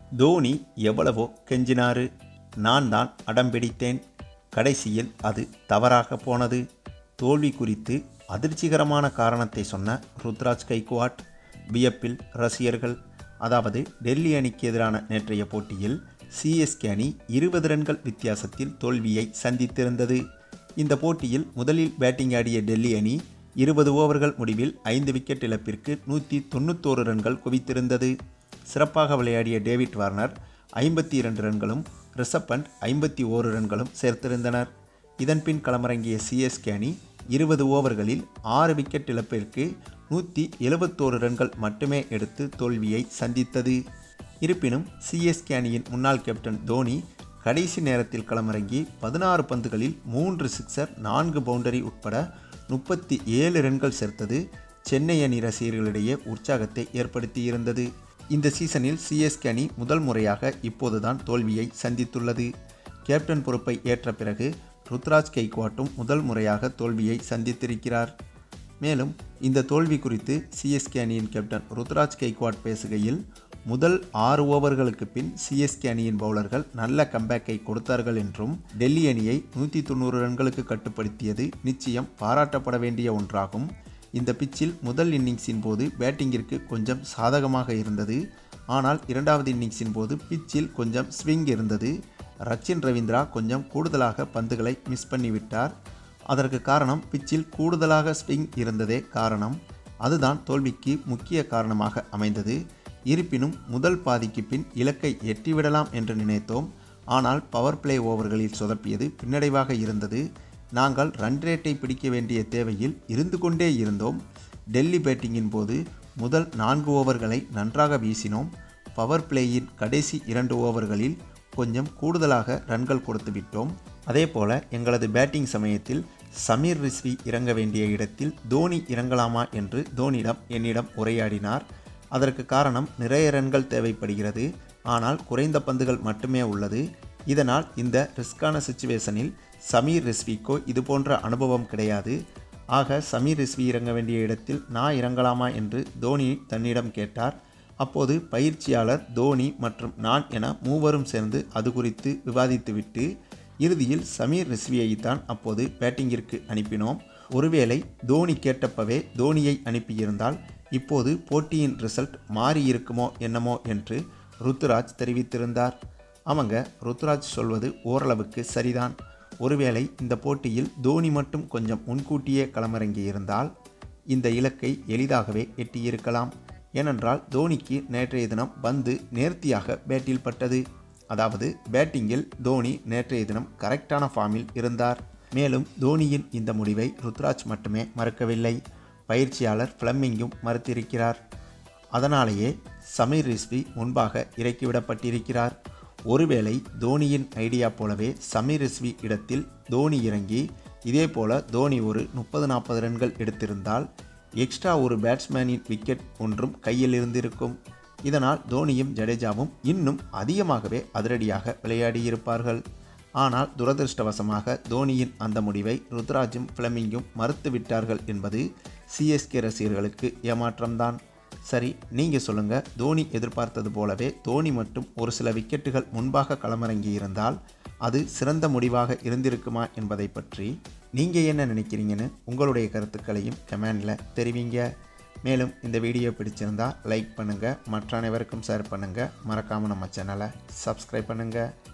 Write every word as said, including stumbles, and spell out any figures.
தோனி எவ்வளவோ கெஞ்சினாரு, நான் தான் அடம்பிடித்தேன். கடைசியில் அது தவறாக போனது. தோல்வி குறித்து அதிர்ச்சிகரமான காரணத்தை சொன்ன ருத்ராஜ் கைக்வாட். வியப்பில் ரசிகர்கள். அதாவது டெல்லி அணிக்கு எதிரான நேற்றைய போட்டியில் சிஎஸ்கே அணி இருபது ரன்கள் வித்தியாசத்தில் தோல்வியை சந்தித்திருந்தது. இந்த போட்டியில் முதலில் பேட்டிங் ஆடிய டெல்லி அணி இருபது ஓவர்கள் முடிவில் ஐந்து விக்கெட் இழப்பிற்கு நூற்றி தொண்ணூத்தோரு ரன்கள் குவித்திருந்தது. சிறப்பாக விளையாடிய டேவிட் வார்னர் ஐம்பத்தி இரண்டு ரன்களும் ரிஷப் பண்ட் ஐம்பத்தி ஓரு ரன்களும் சேர்த்திருந்தனர். இதன்பின் களமிறங்கிய சிஎஸ்கே அணி இருபது ஓவர்களில் ஆறு விக்கெட் இழப்பிற்கு நூற்றி எழுபத்தோரு ரன்கள் மட்டுமே எடுத்து தோல்வியை சந்தித்தது. இருப்பினும் சிஎஸ்கே அணியின் முன்னாள் கேப்டன் தோனி கடைசி நேரத்தில் களமிறங்கி பதினாறு பந்துகளில் மூன்று சிக்ஸர் நான்கு பவுண்டரி உட்பட முப்பத்தி ஏழு ரன்கள் சேர்த்தது சென்னை அணி ரசிகர்களிடையே உற்சாகத்தை ஏற்படுத்தியிருந்தது. இந்த சீசனில் சிஎஸ்கே அணி முதல் முறையாக இப்போதுதான் தோல்வியை சந்தித்துள்ளது. கேப்டன் பொறுப்பை ஏற்ற பிறகு ருத்ராஜ் கைக்வாட்டும் முதல் முறையாக தோல்வியை சந்தித்திருக்கிறார். மேலும் இந்த தோல்வி குறித்து சிஎஸ்கே அணியின் கேப்டன் ருத்ராஜ் கைக்வாட் பேசுகையில், முதல் ஆறு ஓவர்களுக்கு பின் சிஎஸ்கே அணியின் பவுலர்கள் நல்ல கம்பேக்கை கொடுத்தார்கள் என்றும், டெல்லி அணியை நூற்றி தொண்ணூறு ரன்களுக்கு கட்டுப்படுத்தியது நிச்சயம் பாராட்டப்பட வேண்டிய ஒன்றாகும். இந்த பிச்சில் முதல் இன்னிங்ஸின் போது பேட்டிங்கிற்கு கொஞ்சம் சாதகமாக இருந்தது. ஆனால் இரண்டாவது இன்னிங்ஸின் போது பிச்சில் கொஞ்சம் ஸ்விங் இருந்தது. ரச்சின் ரவீந்திரா கொஞ்சம் கூடுதலாக பந்துகளை மிஸ் பண்ணிவிட்டார். அதற்கு காரணம் பிச்சில் கூடுதலாக ஸ்விங் இருந்ததே காரணம். அதுதான் தோல்விக்கு முக்கிய காரணமாக அமைந்தது. இருப்பினும் முதல் பாதிக்கு பின் இலக்கை எட்டிவிடலாம் என்று நினைத்தோம். ஆனால் பவர் பிளே ஓவர்களில் சொதப்பியது பின்னடைவாக இருந்தது. நாங்கள் ரன் ரேட்டை பிடிக்க வேண்டிய தேவையில் இருந்து கொண்டே இருந்தோம். டெல்லி பேட்டிங்கின் போது முதல் நான்கு ஓவர்களை நன்றாக வீசினோம். பவர் பிளேயின் கடைசி இரண்டு ஓவர்களில் கொஞ்சம் கூடுதலாக ரன்கள் கொடுத்து விட்டோம். அதே போல எங்களது பேட்டிங் சமயத்தில் சமீர் ரிஸ்வி இறங்க வேண்டிய இடத்தில் தோனி இறங்கலாமா என்று தோனியிடம் என்னிடம் உரையாடினார். அதற்கு காரணம் நிறைய ரன்கள் தேவைப்படுகிறது, ஆனால் குறைந்த பந்துகள் மட்டுமே உள்ளது. இதனால் இந்த ரிஸ்கான சிச்சுவேஷனில் சமீர் ரிஸ்விக்கோ இது போன்ற அனுபவம் கிடையாது. ஆக சமீர் ரிஸ்வி இறங்க வேண்டிய இடத்தில் நான் இறங்கலாமா என்று தோனி தன்னிடம் கேட்டார். அப்போது பயிற்சியாளர், தோனி மற்றும் நான் என மூவரும் சேர்ந்து அது குறித்து விவாதித்துவிட்டு இறுதியில் சமீர் ரிஸ்வியைத்தான் அப்போது பேட்டிங்கிற்கு அனுப்பினோம். ஒருவேளை தோனி கேட்டப்பவே தோனியை அனுப்பியிருந்தால் இப்போது போட்டியின் ரிசல்ட் மாறி இருக்குமோ என்னமோ என்று ருத்துராஜ் தெரிவித்திருந்தார். அவங்க ருத்துராஜ் சொல்வது ஓரளவுக்கு சரிதான். ஒருவேளை இந்த போட்டியில் தோனி மட்டும் கொஞ்சம் முன்கூட்டியே களமிறங்கி இருந்தால் இந்த இலக்கை எளிதாகவே எட்டியிருக்கலாம். ஏனென்றால் தோனிக்கு நேற்றைய தினம் பந்து நேர்த்தியாக பேட்டில் பட்டது. அதாவது பேட்டிங்கில் தோனி நேற்றைய தினம் கரெக்டான ஃபார்மில் இருந்தார். மேலும் தோனியின் இந்த முடிவை ருத்ராஜ் மட்டுமே மறுக்கவில்லை, பயிற்சியாளர் ஃப்ளெமிங்கும் மறுத்திருக்கிறார். அதனாலேயே சமீர் ரிஸ்வி முன்பாக இறக்கிவிடப்பட்டிருக்கிறார். ஒருவேளை தோனியின் ஐடியா போலவே சமீர் ரிஸ்வி இடத்தில் தோனி இறங்கி இதே போல தோனி ஒரு முப்பது நாற்பது ரன்கள் எடுத்திருந்தால் எக்ஸ்ட்ரா ஒரு பேட்ஸ்மேனின் விக்கெட் ஒன்றும் கையில் இருந்திருக்கும். இதனால் தோனியும் ஜடேஜாவும் இன்னும் அதிகமாகவே அதிரடியாக விளையாடியிருப்பார்கள். ஆனால் துரதிருஷ்டவசமாக தோனியின் அந்த முடிவை ருத்ராஜும் ஃப்ளெமிங்கும் மறுத்து விட்டார்கள் என்பது சிஎஸ்கே ரசிகர்களுக்கு ஏமாற்றம்தான். சரி, நீங்கள் சொல்லுங்கள், தோனி எதிர்பார்த்தது போலவே தோனி மட்டும் ஒரு சில விக்கெட்டுகள் முன்பாக களமிறங்கி இருந்தால் அது சிறந்த முடிவாக இருந்திருக்குமா என்பதை பற்றி நீங்கள் என்ன நினைக்கிறீங்கன்னு உங்களுடைய கருத்துக்களையும் கமெண்டில் தெரிவிங்க. மேலும் இந்த வீடியோ பிடிச்சிருந்தால் லைக் பண்ணுங்கள், மற்ற அனைவருக்கும் ஷேர் பண்ணுங்கள், மறக்காமல் நம்ம சேனலை சப்ஸ்கிரைப் பண்ணுங்கள்.